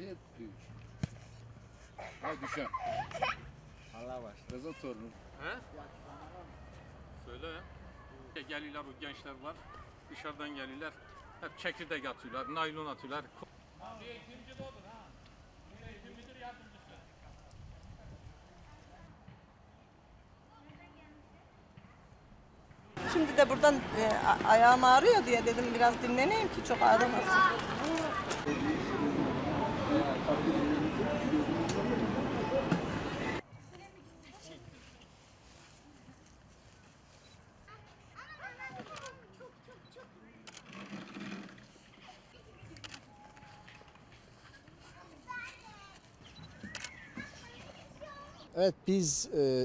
Oraya düş. Ha düşen. Allah var. Rıza torunum. He? Söyle ya. Geliyorlar, o gençler var. Dışarıdan geliyorlar. Hep çekirdek atıyorlar, naylon atıyorlar. Eğitimci de olur ha. Eğitimcidir, yardımcısı. Şimdi de buradan ayağım ağrıyor diye dedim biraz dinleneyim ki çok ağrımasın. Evet, biz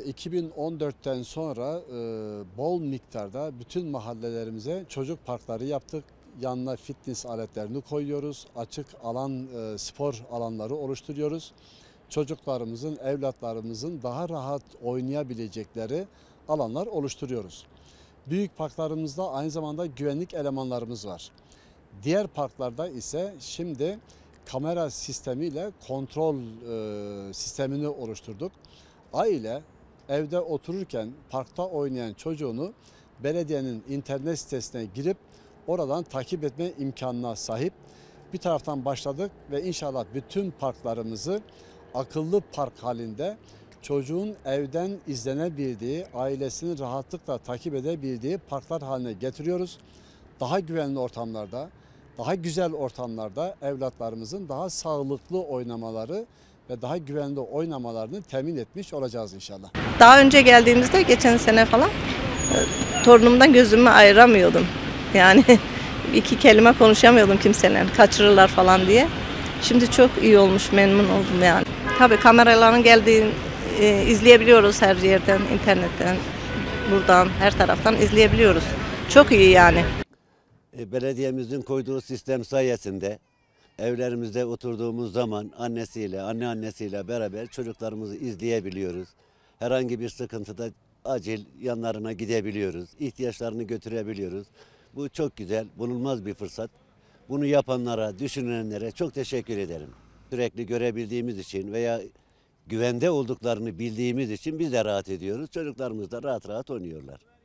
2014'ten sonra bol miktarda bütün mahallelerimize çocuk parkları yaptık. Yanına fitness aletlerini koyuyoruz. Açık alan, spor alanları oluşturuyoruz. Çocuklarımızın, evlatlarımızın daha rahat oynayabilecekleri alanlar oluşturuyoruz. Büyük parklarımızda aynı zamanda güvenlik elemanlarımız var. Diğer parklarda ise şimdi kamera sistemiyle kontrol sistemini oluşturduk. Aile evde otururken parkta oynayan çocuğunu belediyenin internet sitesine girip oradan takip etme imkanına sahip. Bir taraftan başladık ve inşallah bütün parklarımızı akıllı park halinde çocuğun evden izlenebildiği, ailesini rahatlıkla takip edebildiği parklar haline getiriyoruz. Daha güvenli ortamlarda, daha güzel ortamlarda evlatlarımızın daha sağlıklı oynamaları ve daha güvenli oynamalarını temin etmiş olacağız inşallah. Daha önce geldiğimizde geçen sene falan torunumdan gözümü ayıramıyordum. Yani iki kelime konuşamıyordum kimseyle kaçırırlar falan diye. Şimdi çok iyi olmuş, memnun oldum yani. Tabii kameraların geldiğini izleyebiliyoruz her yerden, internetten, buradan, her taraftan izleyebiliyoruz. Çok iyi yani. Belediyemizin koyduğu sistem sayesinde evlerimizde oturduğumuz zaman anneannesiyle beraber çocuklarımızı izleyebiliyoruz. Herhangi bir sıkıntıda acil yanlarına gidebiliyoruz. İhtiyaçlarını götürebiliyoruz. Bu çok güzel, bulunmaz bir fırsat. Bunu yapanlara, düşünenlere çok teşekkür ederim. Sürekli görebildiğimiz için veya güvende olduklarını bildiğimiz için biz de rahat ediyoruz. Çocuklarımız da rahat rahat oynuyorlar.